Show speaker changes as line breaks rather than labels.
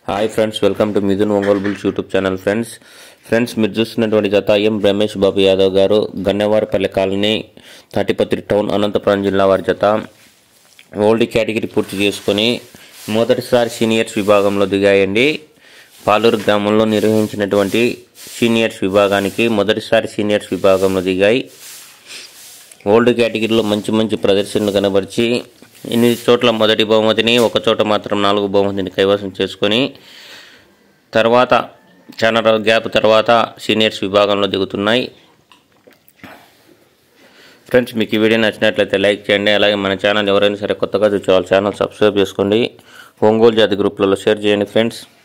Hi friends, welcome to Mithun Ongole bulls YouTube channel. Friends మీరు చూస్తున్నటువంటి జత M Ramesh Babu Yadav garu, Gannevaripalli colony, Tadipatri town, Anantapur జిల్లా వారి జత. ఓల్డ్ కేటగిరీ పూర్తి చేసుకొని మొదటిసారి సీనియర్స్ విభాగంలో దిగాయండి. పాలూరు గ్రామంలో నిర్వహించినటువంటి సీనియర్స్ విభాగానికి మొదటిసారి సీనియర్స్ విభాగంలో దిగాయి. ఓల్డ్ కేటగిరీలో మంచి ప్రదర్శనలు కనబరిచి 8 చోట్ల మొదటి బహుమతిని, 1 చోట మాత్రం 4వ బహుమతిని కైవసం చేసుకొని తర్వాత చాలా గ్యాప్ తర్వాత సీనియర్స్ విభాగంలో దిగుతున్నాయి. ఫ్రెండ్స్, మీకు ఈ వీడియో నచ్చినట్లయితే లైక్ చేయండి. అలాగే మన ఛానల్ ఎవరైనా సరే కొత్తగా చూసే వాళ్ళ ఛానల్ సబ్స్క్రైబ్ చేసుకోండి. ఒంగోలు జాతి గ్రూప్లలో షేర్ చేయండి ఫ్రెండ్స్.